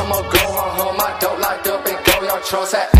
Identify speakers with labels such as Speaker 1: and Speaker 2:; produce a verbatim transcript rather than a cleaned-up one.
Speaker 1: I'ma go home, home, my dope locked up and go, y'all trolls at